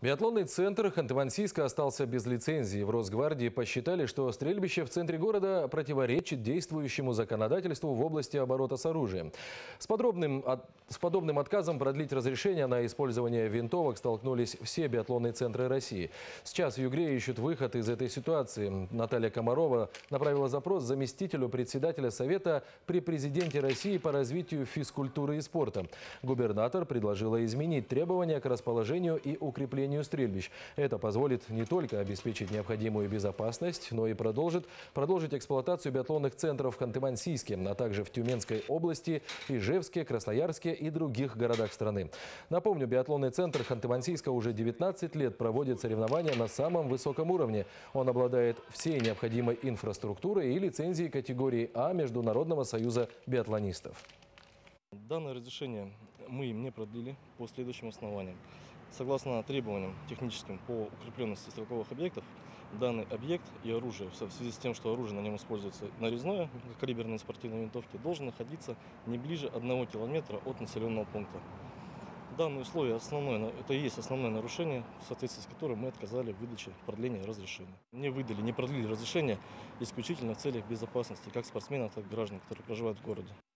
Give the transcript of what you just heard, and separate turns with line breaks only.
Биатлонный центр Ханты-Мансийска остался без лицензии. В Росгвардии посчитали, что стрельбище в центре города противоречит действующему законодательству в области оборота с оружием. С подобным отказом продлить разрешение на использование винтовок столкнулись все биатлонные центры России. Сейчас в Югре ищут выход из этой ситуации. Наталья Комарова направила запрос заместителю председателя Совета при президенте России по развитию физкультуры и спорта. Губернатор предложила изменить требования к расположению и укреплению стрельбищ. Это позволит не только обеспечить необходимую безопасность, но и продолжить эксплуатацию биатлонных центров в Ханты-Мансийске, а также в Тюменской области, Ижевске, Красноярске и других городах страны. Напомню, биатлонный центр Ханты-Мансийска уже 19 лет проводит соревнования на самом высоком уровне. Он обладает всей необходимой инфраструктурой и лицензией категории А Международного союза биатлонистов.
Данное разрешение мы им не продлили по следующим основаниям. Согласно требованиям техническим по укрепленности стрелковых объектов, данный объект и оружие, в связи с тем, что оружие на нем используется нарезное, калиберные спортивные винтовки, должен находиться не ближе 1 километра от населенного пункта. Данное условие это и есть основное нарушение, в соответствии с которым мы отказали в выдаче продления разрешения. Не продлили разрешение исключительно в целях безопасности как спортсменов, так и граждан, которые проживают в городе.